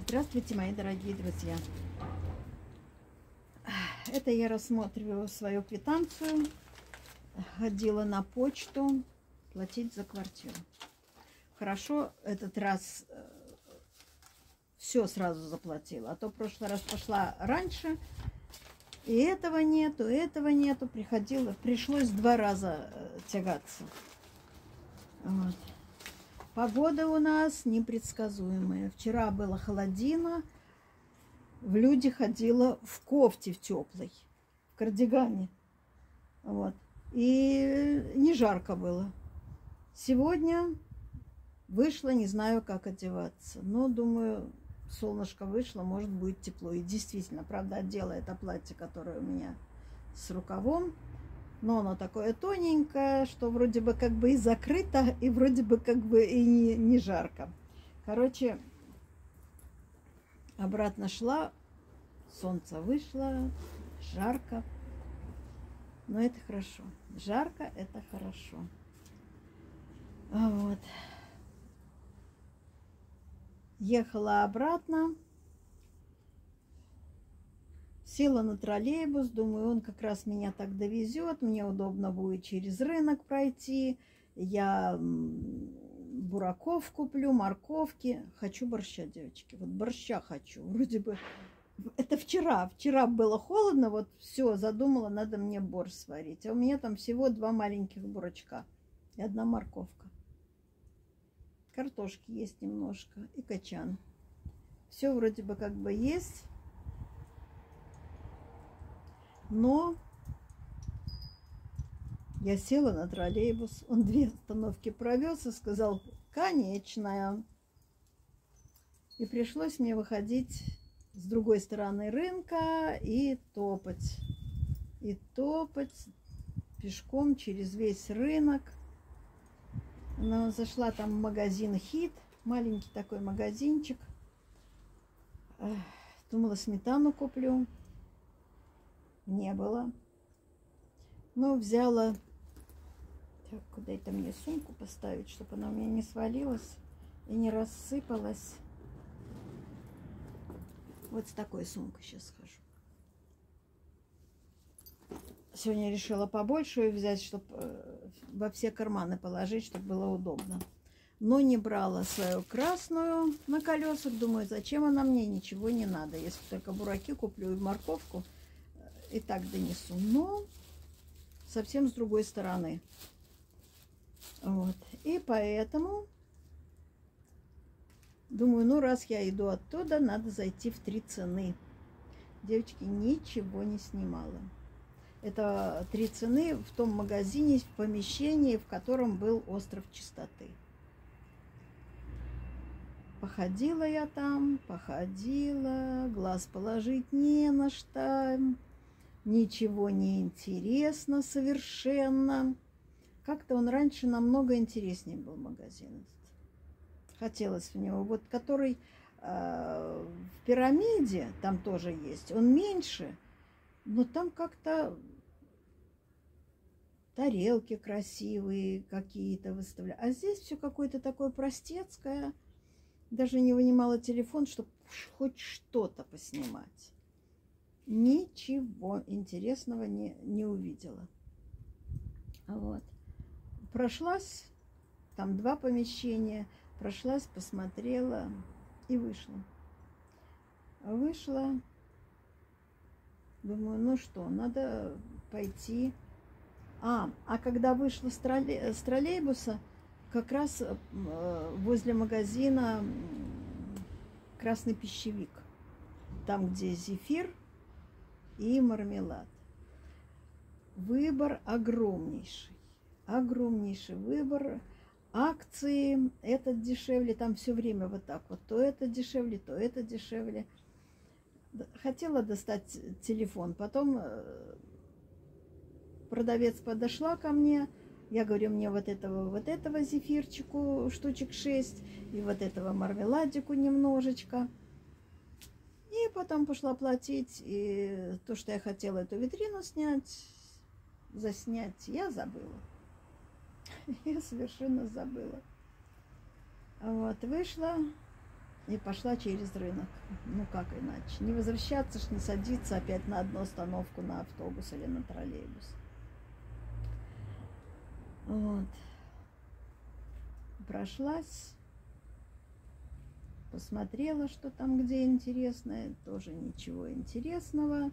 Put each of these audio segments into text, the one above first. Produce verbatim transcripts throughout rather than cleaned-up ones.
Здравствуйте, мои дорогие друзья. Это я рассматриваю свою квитанцию. Ходила на почту платить за квартиру. Хорошо, этот раз все сразу заплатила. А то в прошлый раз пошла раньше, и этого нету, этого нету. Приходила, пришлось два раза тягаться. Вот. Погода у нас непредсказуемая. Вчера было холодина. В люди ходила в кофте в теплой, в кардигане. Вот. И не жарко было. Сегодня вышла, не знаю, как одеваться. Но, думаю, солнышко вышло, может, будет тепло. И действительно, правда, одела это платье, которое у меня с рукавом. Но оно такое тоненькое, что вроде бы как бы и закрыто, и вроде бы как бы и не, не жарко. Короче, обратно шла, солнце вышло, жарко. Но это хорошо. Жарко, это хорошо. Вот. Ехала обратно. Села на троллейбус, думаю, он как раз меня так довезет, мне удобно будет через рынок пройти, я бураков куплю, морковки. Хочу борща, девочки, вот борща хочу, вроде бы, это вчера, вчера было холодно, вот все, задумала, надо мне борщ сварить, а у меня там всего два маленьких бурачка и одна морковка. Картошки есть немножко и качан. Все вроде бы как бы есть. Но я села на троллейбус, он две остановки провез и сказал: конечная. И пришлось мне выходить с другой стороны рынка и топать. И топать пешком через весь рынок. Но зашла там в магазин «Хит», маленький такой магазинчик. Думала, сметану куплю. Не было. Но взяла... Так, куда это мне сумку поставить, чтобы она у меня не свалилась и не рассыпалась. Вот с такой сумкой сейчас схожу. Сегодня решила побольше ее взять, чтобы во все карманы положить, чтобы было удобно. Но не брала свою красную на колесах. Думаю, зачем она мне, ничего не надо. Если только бураки куплю и морковку, и так донесу. Но совсем с другой стороны. Вот. И поэтому думаю, ну раз я иду оттуда, надо зайти в три цены. Девочки, ничего не снимала. Это три цены в том магазине, в помещении, в котором был остров чистоты. Походила я там, походила, глаз положить не на что. Ничего не интересно совершенно. Как-то он раньше намного интереснее был, магазин. Хотелось в него. Вот который э, в пирамиде, там тоже есть. Он меньше, но там как-то тарелки красивые какие-то выставляют. А здесь все какое-то такое простецкое. Даже не вынимала телефон, чтобы хоть что-то поснимать. Ничего интересного не, не увидела. Вот. Прошлась, там два помещения, прошлась, посмотрела и вышла. Вышла, думаю, ну что, надо пойти. А, а когда вышла с, троллей, с троллейбуса, как раз возле магазина «Красный пищевик», там, где зефир и мармелад. Выбор огромнейший. Огромнейший выбор. Акции, этот дешевле, там все время вот так вот. То это дешевле, то это дешевле. Хотела достать телефон. Потом продавец подошла ко мне. Я говорю, мне вот этого, вот этого зефирчику штучек шесть. И вот этого мармеладику немножечко. И потом пошла платить, и то, что я хотела эту витрину снять, заснять, я забыла. Я совершенно забыла. Вот, вышла, и пошла через рынок. Ну как иначе? Не возвращаться ж, не садиться опять на одну остановку на автобус или на троллейбус. Вот. Прошлась, посмотрела, что там где интересное. Тоже ничего интересного.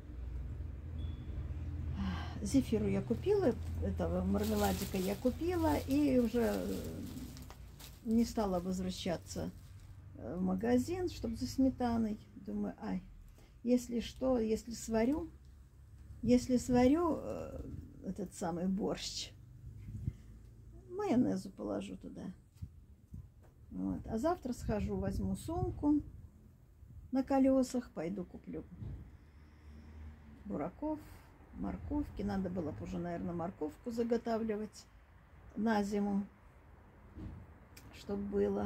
Зефиру я купила, этого мармеладика я купила, и уже не стала возвращаться в магазин, чтобы за сметаной. Думаю, ай, если что, если сварю, если сварю этот самый борщ, майонезу положу туда. Вот. А завтра схожу, возьму сумку на колесах, пойду куплю бураков, морковки. Надо было бы уже, наверное, морковку заготавливать на зиму, чтобы было.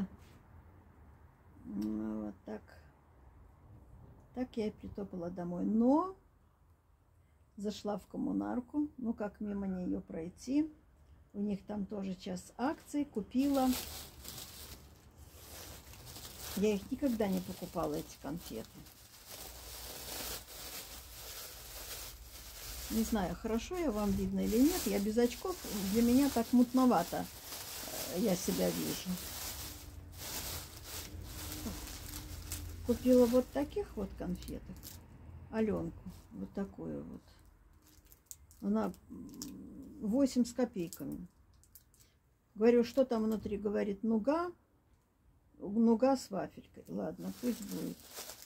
Ну, вот так. Так я и притопала домой. Но зашла в коммунарку. Ну, как мимо нее пройти? У них там тоже час акций. Купила. Я их никогда не покупала, эти конфеты. Не знаю, хорошо я вам видно или нет. Я без очков. Для меня так мутновато я себя вижу. Купила вот таких вот конфеток. Аленку. Вот такую вот. Она восемь с копейками. Говорю, что там внутри? Говорит, нуга. Нуга с вафелькой. Ладно, пусть будет.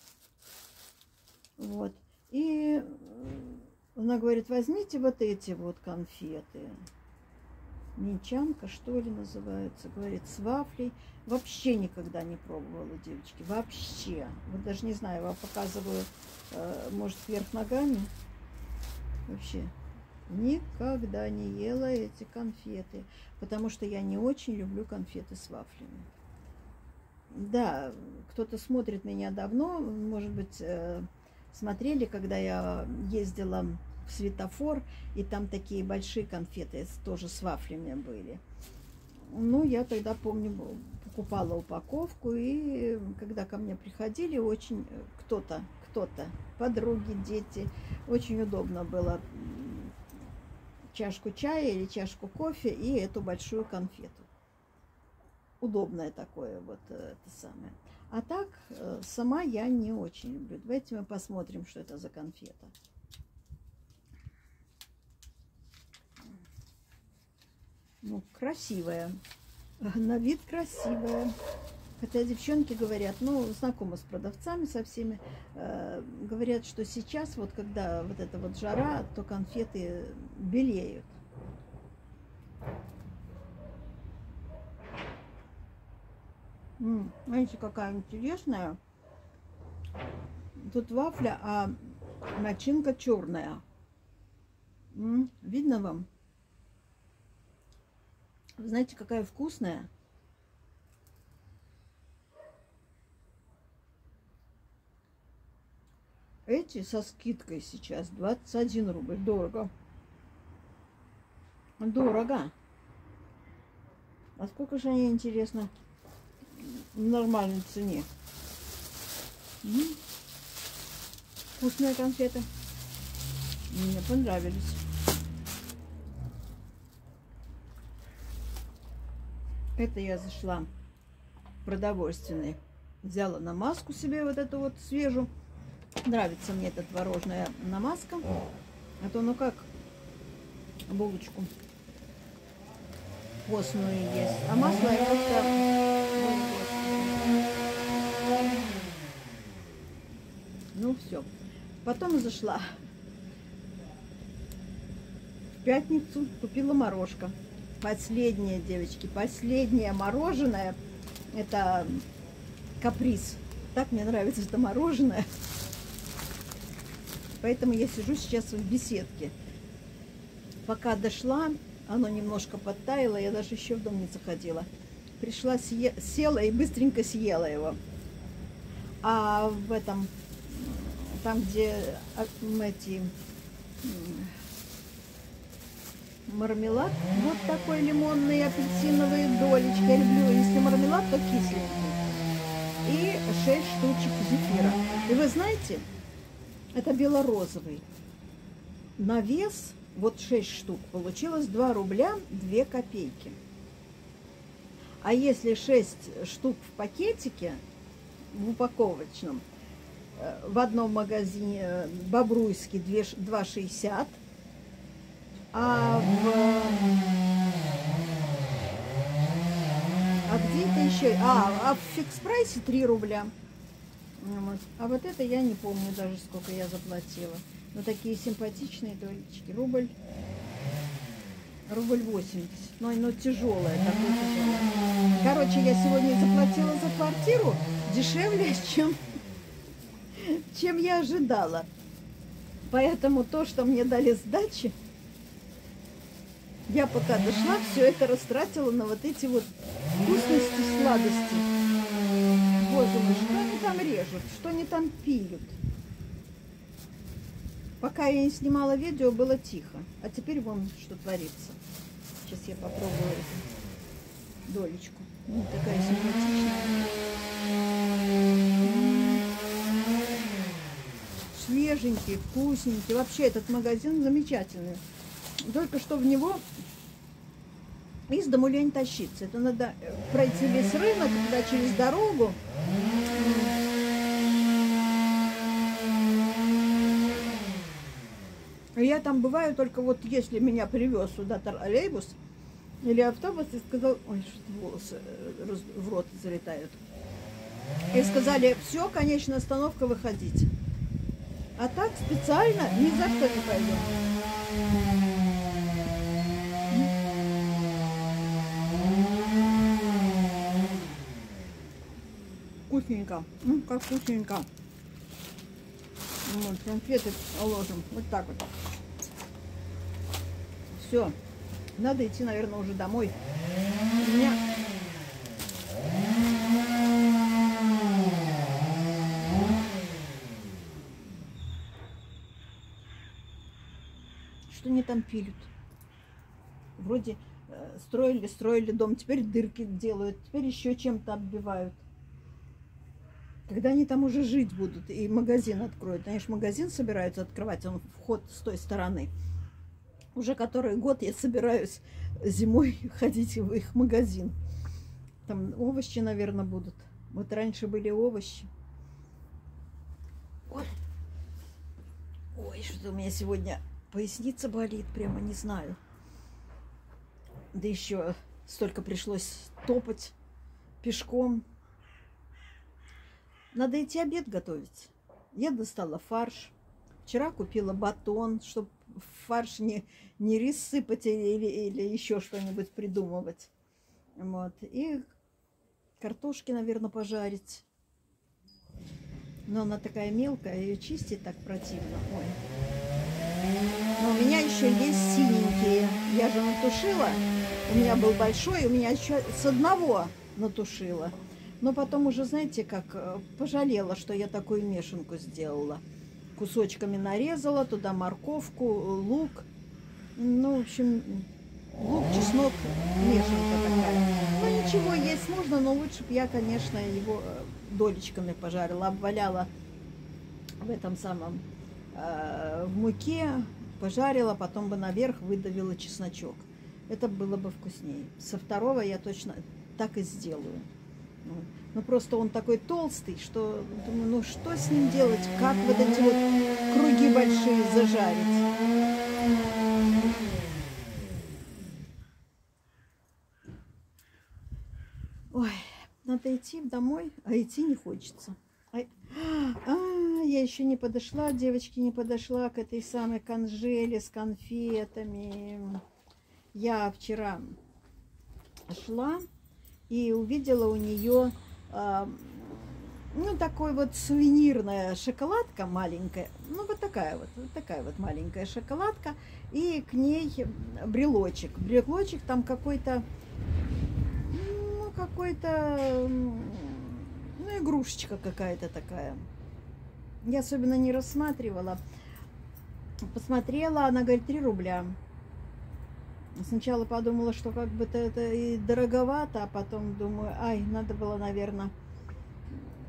Вот. И она говорит, возьмите вот эти вот конфеты. Минчанка, что ли, называется. Говорит, с вафлей. Вообще никогда не пробовала, девочки. Вообще. Вот даже не знаю, вам показываю, может, вверх ногами. Вообще. Никогда не ела эти конфеты. Потому что я не очень люблю конфеты с вафлями. Да, кто-то смотрит меня давно. Может быть, смотрели, когда я ездила в Светофор, и там такие большие конфеты тоже с вафлями были. Ну, я тогда, помню, покупала упаковку, и когда ко мне приходили, очень кто-то, кто-то, подруги, дети, очень удобно было чашку чая или чашку кофе и эту большую конфету. Удобное такое вот это самое. А так, сама я не очень люблю. Давайте мы посмотрим, что это за конфета. Ну, красивая. На вид красивая. Хотя девчонки говорят, ну, знакомы с продавцами со всеми, э, говорят, что сейчас, вот когда вот эта вот жара, то конфеты белеют. М-м, знаете, какая интересная. Тут вафля, а начинка черная. М-м, видно вам? Знаете, какая вкусная. Эти со скидкой сейчас двадцать один рубль. Дорого. Дорого. А сколько же они, интересно, в нормальной цене? М-м. Вкусные конфеты. Мне понравились. Это я зашла в продовольственный. Взяла намазку себе вот эту вот свежую. Нравится мне эта творожная намазка. А то ну как булочку постную есть. А масло я просто... Ну все. Потом зашла в пятницу, купила морожка. Последнее, девочки, последнее мороженое. Это каприз. Так мне нравится это мороженое. Поэтому я сижу сейчас в беседке. Пока дошла, оно немножко подтаяло, я даже еще в дом не заходила. Пришла, съе... села и быстренько съела его. А в этом, там, где эти мармелад, вот такой лимонный, апельсиновые долечки. Я люблю, если мармелад, то кисленький. и шесть штучек зефира. И вы знаете, это белорозовый. На вес вот шесть штук получилось два рубля две копейки. А если шесть штук в пакетике, в упаковочном, в одном магазине Бобруйский два шестьдесят, а в... А где-то еще... А, а в фикс-прайсе три рубля. Вот. А вот это я не помню даже, сколько я заплатила. Но такие симпатичные долечки. Рубль... Рубль восемьдесят. Но, но тяжелая, такой тяжелая. Короче, я сегодня заплатила за квартиру дешевле, чем, чем я ожидала. Поэтому то, что мне дали сдачи, я пока дошла, все это растратила на вот эти вот вкусности, сладости. Боже мой, что они там режут, что они там пилют. Пока я не снимала видео, было тихо. А теперь вон что творится. Сейчас я попробую долечку. Ну, такая симпатичная. Свеженький, вкусненький. Вообще этот магазин замечательный. Только что в него из дому лень тащиться. Это надо пройти весь рынок, туда через дорогу. Я там бываю только вот если меня привез сюда троллейбус или автобус и сказал, ой, что-то волосы в рот залетают. И сказали, все, конечная остановка, выходить. А так специально ни за что не пойдем. Вкусненько. Ну, как вкусненько. Вот, конфеты ложим. Вот так вот. Все. Надо идти, наверное, уже домой. У меня... Что они там пилют? Вроде э, строили, строили дом, теперь дырки делают, теперь еще чем-то оббивают. Когда они там уже жить будут и магазин откроют. Они же магазин собираются открывать, он вход с той стороны. Уже который год я собираюсь зимой ходить в их магазин. Там овощи, наверное, будут. Вот раньше были овощи. Ой, Ой что у меня сегодня поясница болит, прямо не знаю. Да еще столько пришлось топать пешком. Надо идти обед готовить. Я достала фарш. Вчера купила батон, чтобы в фарш не, не рис сыпать или, или еще что-нибудь придумывать. Вот. И картошки, наверное, пожарить. Но она такая мелкая, ее чистить так противно. Ой. Но у меня еще есть синенькие. Я же натушила. У меня был большой, у меня еще с одного натушила. Но потом уже, знаете, как пожалела, что я такую мешанку сделала. Кусочками нарезала, туда морковку, лук. Ну, в общем, лук, чеснок, мешанка такая. Ну, ничего, есть можно, но лучше бы я, конечно, его долечками пожарила. Обваляла в этом самом, э, в муке, пожарила, потом бы наверх выдавила чесночок. Это было бы вкуснее. Со второго я точно так и сделаю. Ну, просто он такой толстый, что, думаю, ну, что с ним делать? Как вот эти вот круги большие зажарить? Ой, надо идти домой, а идти не хочется. А, а, я еще не подошла, девочки, не подошла к этой самой Канжеле с конфетами. Я вчера шла и увидела у нее, э, ну, такой вот сувенирная шоколадка маленькая. Ну, вот такая вот, вот такая вот маленькая шоколадка. И к ней брелочек. Брелочек там какой-то, ну, какой-то, ну, игрушечка какая-то такая. Я особенно не рассматривала. Посмотрела, она говорит, три рубля. Сначала подумала, что как бы это и дороговато, а потом думаю, ай, надо было, наверное,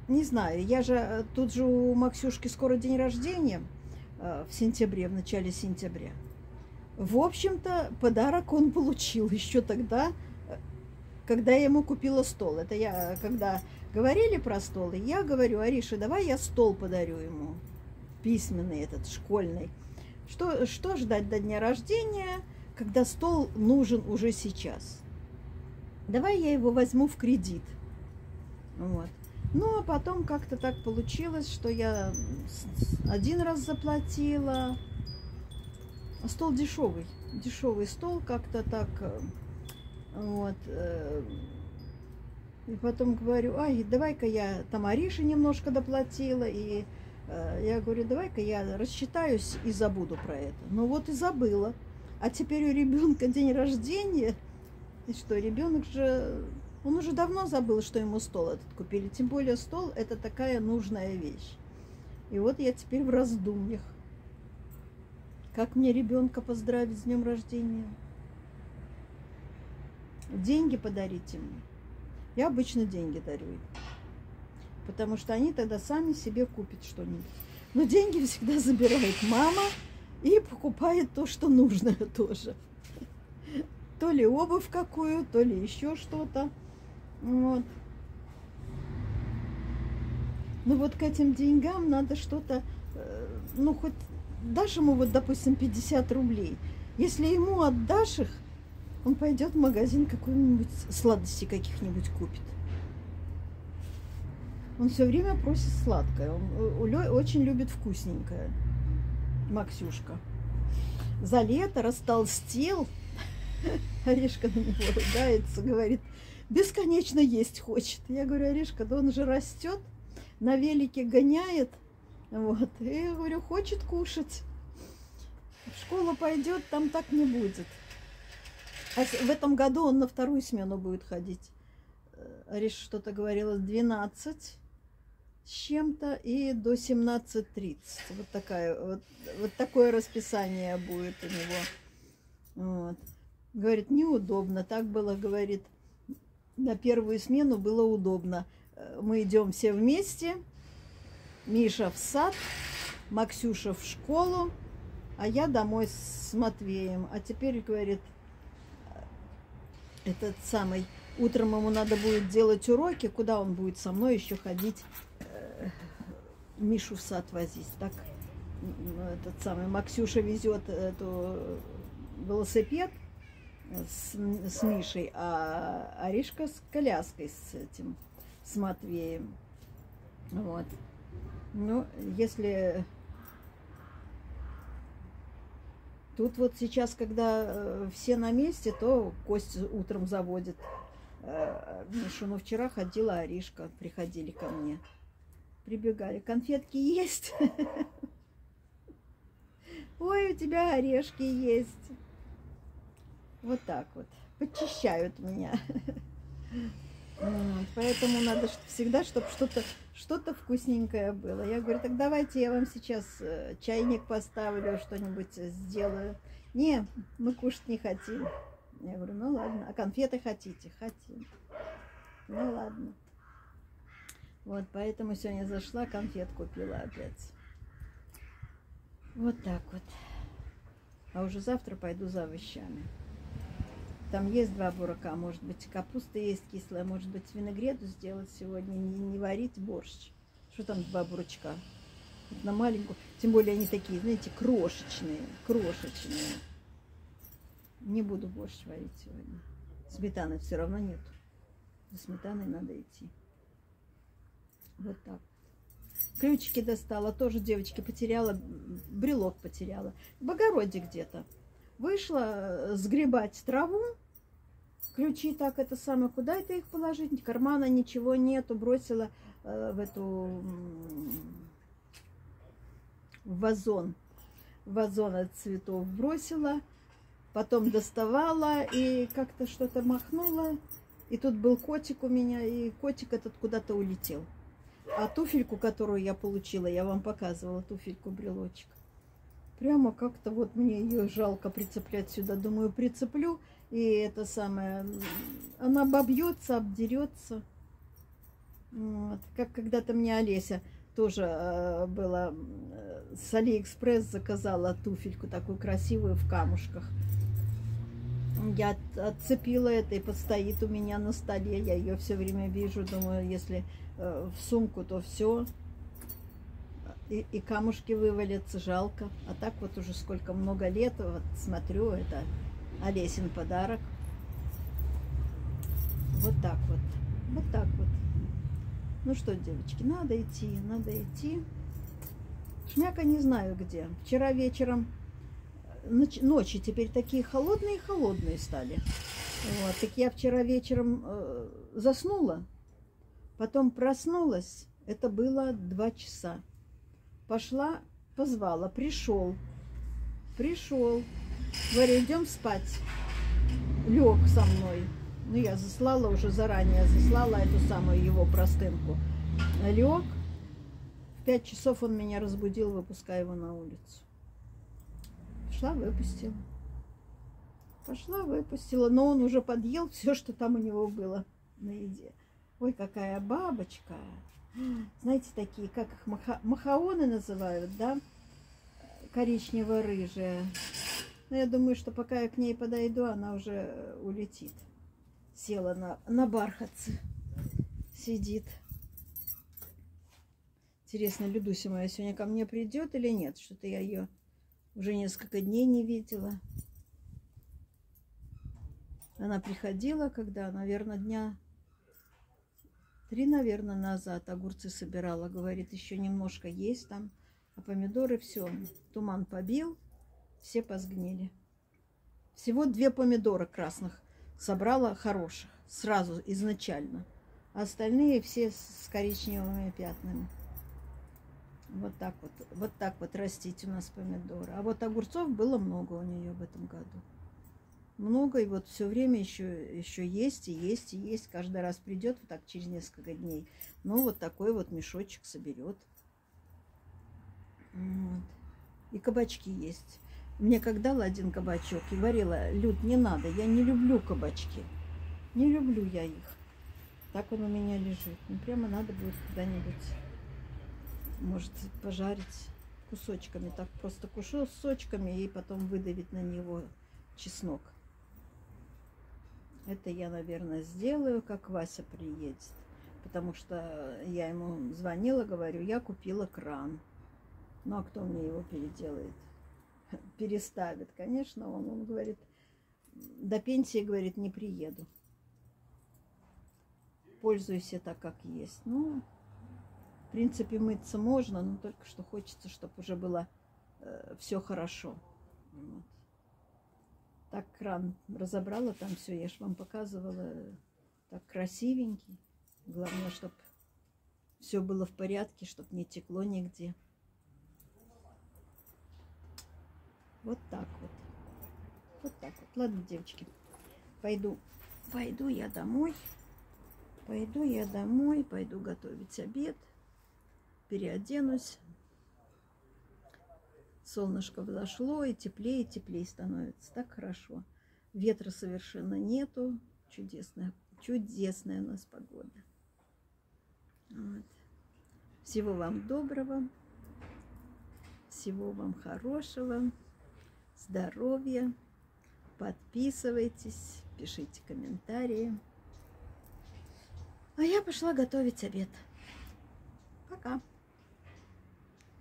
Не знаю, я же тут же у Максюшки скоро день рождения в сентябре, в начале сентября. В общем-то, подарок он получил еще тогда, когда я ему купила стол. Это я, когда говорили про стол, и я говорю: Ариша, давай я стол подарю ему, письменный этот, школьный. Что, что ждать до дня рождения, когда стол нужен уже сейчас? Давай я его возьму в кредит. Вот. Ну, а потом как-то так получилось, что я один раз заплатила. А стол дешевый. Дешевый стол, как-то так. Вот. И потом говорю: ай, давай-ка я там Арише немножко доплатила. И я говорю: давай-ка я рассчитаюсь и забуду про это. Ну вот и забыла. А теперь у ребенка день рождения. И что, ребенок же... Он уже давно забыл, что ему стол этот купили. Тем более стол – это такая нужная вещь. И вот я теперь в раздумьях. Как мне ребенка поздравить с днем рождения? Деньги подарите мне. Я обычно деньги дарю. Потому что они тогда сами себе купят что-нибудь. Но деньги всегда забирает мама и покупает то, что нужно тоже. То ли обувь какую, то ли еще что-то. Вот. Ну вот к этим деньгам надо что-то, ну хоть дашь ему, вот, допустим, пятьдесят рублей. Если ему отдашь их, он пойдет в магазин какой-нибудь сладости каких-нибудь купит. Он все время просит сладкое. Он очень любит вкусненькое. Максюшка. За лето растолстел. Орешка на него ругается, говорит: бесконечно есть хочет. Я говорю: Орешка, да он же растет, на велике гоняет. Вот. И я говорю: хочет кушать. В школу пойдет, там так не будет. А в этом году он на вторую смену будет ходить. Ариша что-то говорила, двенадцать с чем-то и до семнадцати тридцати. Вот, такая, вот, вот такое расписание будет у него. Вот. Говорит, неудобно. Так было, говорит, на первую смену было удобно. Мы идем все вместе. Миша в сад, Максюша в школу, а я домой с Матвеем. А теперь, говорит, этот самый, утром ему надо будет делать уроки, куда он будет со мной еще ходить, э, Мишу в сад возить. Так, этот самый Максюша везет эту велосипед с, с Мишей, а Аришка с коляской, с этим, с Матвеем. Вот. Ну, если тут вот сейчас, когда все на месте, то Костя утром заводит Мишу. Но вчера ходила Аришка, приходили ко мне, прибегали: конфетки есть? Ой, у тебя орешки есть. Вот так вот. Подчищают меня. Поэтому надо всегда, чтобы что-то что-то вкусненькое было. Я говорю: так давайте я вам сейчас чайник поставлю, что-нибудь сделаю. Не, мы кушать не хотим. Я говорю: ну ладно. А конфеты хотите? Хотим. Ну ладно. Вот, поэтому сегодня зашла, конфет купила опять. Вот так вот. А уже завтра пойду за овощами. Там есть два бурака, может быть, капуста есть кислая, может быть, винегрету сделать сегодня, не, не варить борщ. Что там два бурачка? Вот на маленькую, тем более они такие, знаете, крошечные, крошечные. Не буду борщ варить сегодня. Сметаны все равно нет. За сметаной надо идти. Вот так. Ключики достала, тоже девочки потеряла, брелок потеряла. В огороде где-то. Вышла сгребать траву, ключи так это самое, куда это их положить? Кармана ничего нету, бросила э, в эту, в вазон, в вазон от цветов бросила, потом доставала и как-то что-то махнула, и тут был котик у меня, и котик этот куда-то улетел. А туфельку, которую я получила, я вам показывала, туфельку-брелочек. Прямо как-то вот мне ее жалко прицеплять сюда. Думаю, прицеплю, и это самое, она обобьется, обдерется. Вот. Как когда-то мне Олеся тоже э, была э, с Алиэкспресс заказала туфельку такую красивую в камушках. Я от, отцепила это и подстоит у меня на столе. Я ее все время вижу, думаю, если э, в сумку, то все. И, и камушки вывалятся, жалко. А так вот уже сколько много лет, вот смотрю, это Олесин подарок. Вот так вот. Вот так вот. Ну что, девочки, надо идти, надо идти. Шмяка не знаю где. Вчера вечером, ночи теперь такие холодные-холодные стали. Вот. Так я вчера вечером э, заснула, потом проснулась. Это было два часа. Пошла, позвала, пришел. Пришел. Говорю, идем спать. Лег со мной. Ну, я заслала уже заранее, заслала эту самую его простынку. Лег. В пять часов он меня разбудил, выпуская его на улицу. Пошла, выпустила. Пошла, выпустила. Но он уже подъел все, что там у него было на еде. Ой, какая бабочка. Знаете, такие, как их маха... махаоны называют, да? Коричнево-рыжая. Но я думаю, что пока я к ней подойду, она уже улетит. Села на, на бархатце. Сидит. Интересно, Людуся моя сегодня ко мне придет или нет? Что-то я ее уже несколько дней не видела. Она приходила, когда, наверное, дня три, наверное, назад огурцы собирала. Говорит, еще немножко есть там. А помидоры все, туман побил, все позгнили. Всего две помидора красных собрала хороших, сразу, изначально. А остальные все с коричневыми пятнами. Вот так вот, вот так вот растить у нас помидоры. А вот огурцов было много у нее в этом году. Много, и вот все время еще, еще есть, и есть, и есть. Каждый раз придет вот так через несколько дней. Ну, вот такой вот мешочек соберет. Вот. И кабачки есть. Мне как дала один кабачок и говорила, Люд, не надо, я не люблю кабачки. Не люблю я их. Так он у меня лежит. Ну, прямо надо будет когда-нибудь, может, пожарить кусочками. Так просто кусочками и потом выдавить на него чеснок. Это я, наверное, сделаю, как Вася приедет. Потому что я ему звонила, говорю, я купила кран. Ну, а кто мне его переделает? Переставит, конечно, он. Он говорит, до пенсии, говорит, не приеду. Пользуйся так, как есть. Ну, в принципе, мыться можно, но только что хочется, чтобы уже было э, все хорошо. Вот. Так кран разобрала, там все, я же вам показывала, так красивенький. Главное, чтобы все было в порядке, чтобы не текло нигде. Вот так вот. Вот так вот. Ладно, девочки, пойду, пойду я домой. Пойду я домой, пойду готовить обед. Переоденусь. Солнышко взошло, и теплее, и теплее становится. Так хорошо. Ветра совершенно нету. Чудесная, чудесная у нас погода. Вот. Всего вам доброго. Всего вам хорошего. Здоровья. Подписывайтесь, пишите комментарии. А я пошла готовить обед. Пока.